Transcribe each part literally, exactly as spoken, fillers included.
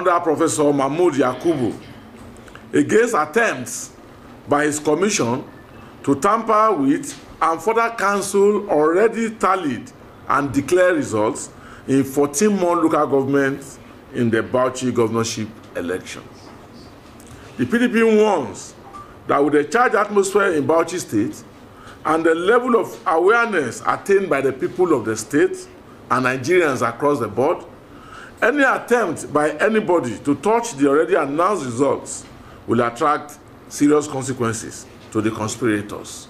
under Professor Mahmood Yakubu against attempts by his commission to tamper with and further cancel already tallied and declared results in fourteen more local governments in the Bauchi governorship election. The P D P warns that with the charged atmosphere in Bauchi state and the level of awareness attained by the people of the state and Nigerians across the board, any attempt by anybody to touch the already announced results will attract serious consequences to the conspirators.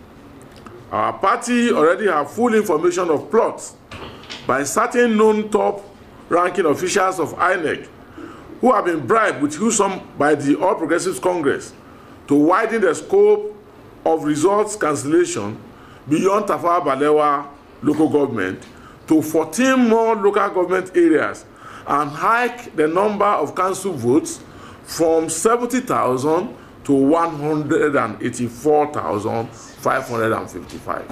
Our party already have full information of plots by certain known top-ranking officials of I N E C who have been bribed with Husum by the All Progressives Congress to widen the scope of results cancellation beyond Tafawa Balewa local government to fourteen more local government areas and hike the number of council votes from seventy thousand to one hundred eighty-four thousand five hundred fifty-five.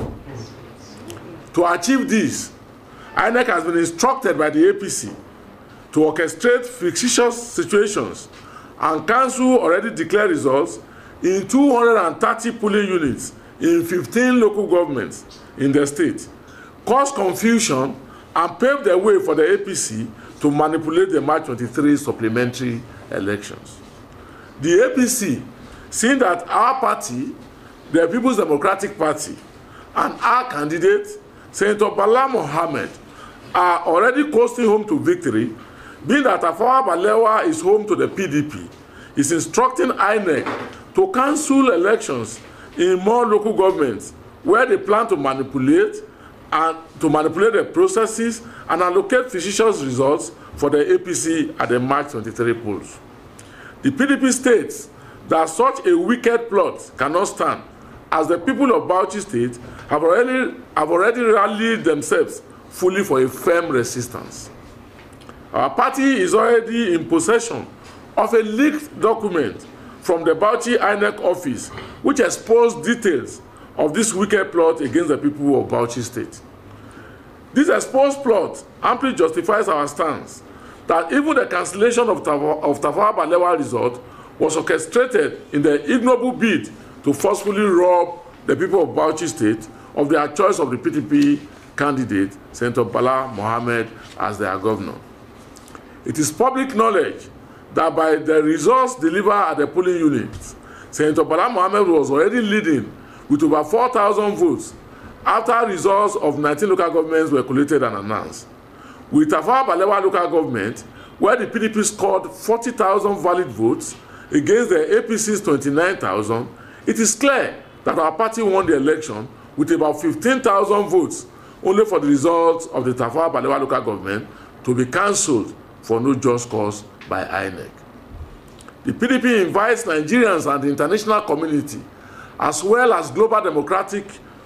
To achieve this, I N E C has been instructed by the A P C to orchestrate fictitious situations and cancel already declared results in two hundred thirty polling units in fifteen local governments in the state, cause confusion, and pave the way for the A P C to manipulate the March twenty-three supplementary elections. The A P C, seeing that our party, the People's Democratic Party, and our candidate, Senator Bala Mohammed, are already coasting home to victory, being that Tafawa Balewa is home to the P D P, is instructing I N E C to cancel elections in more local governments where they plan to manipulate and to manipulate the processes and allocate fictitious results for the A P C at the March twenty-three polls. The P D P states that such a wicked plot cannot stand, as the people of Bauchi State have already, have already rallied themselves fully for a firm resistance. Our party is already in possession of a leaked document from the Bauchi I N E C office which exposed details of this wicked plot against the people of Bauchi State. This exposed plot amply justifies our stance that even the cancellation of Tafawa, of Tafawa Balewa result was orchestrated in the ignoble bid to forcefully rob the people of Bauchi State of their choice of the P D P candidate, Senator Bala Mohammed, as their governor. It is public knowledge that by the results delivered at the polling units, Senator Bala Mohammed was already leading with over four thousand votes after results of nineteen local governments were collated and announced. With Tafawa Balewa local government, where the P D P scored forty thousand valid votes against the A P C's twenty-nine thousand, it is clear that our party won the election with about fifteen thousand votes, only for the results of the Tafawa Balewa local government to be cancelled for no just cause by I N E C. The P D P invites Nigerians and the international community, as well as global democratic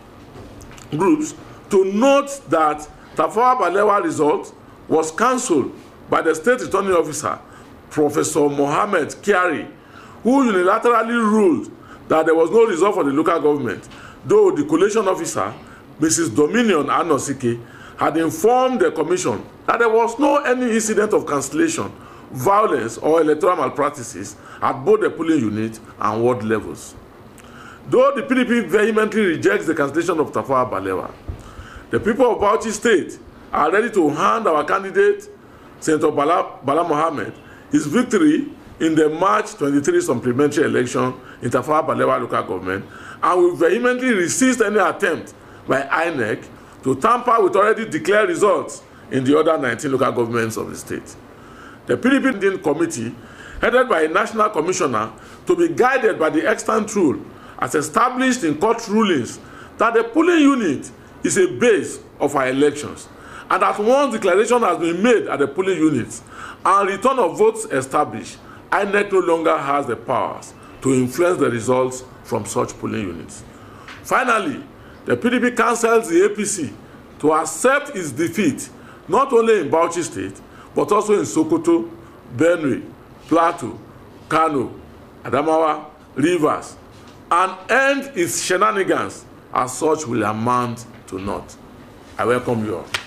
groups, to note that Tafawa Balewa result was cancelled by the state returning officer, Professor Mohammed Kyari, who unilaterally ruled that there was no result for the local government, though the collation officer, Missus Dominion Anosike, had informed the commission that there was no any incident of cancellation, violence, or electoral malpractices at both the polling unit and ward levels. Though the P D P vehemently rejects the cancellation of Tafawa Balewa, the people of Bauchi State are ready to hand our candidate, Senator Bala, Bala Mohammed, his victory in the March twenty-three supplementary election in Tafawa Balewa local government, and will vehemently resist any attempt by I N E C to tamper with already declared results in the other nineteen local governments of the state. The P D P committee, headed by a national commissioner, to be guided by the extant rule as established in court rulings that the polling unit is a base of our elections, and that once declaration has been made at the polling units and return of votes established, I N E C no longer has the powers to influence the results from such polling units. Finally, the P D P counsels the A P C to accept its defeat not only in Bauchi State, but also in Sokoto, Benue, Plateau, Kano, Adamawa, Rivers, and end its shenanigans, as such will amount to naught. I welcome you all.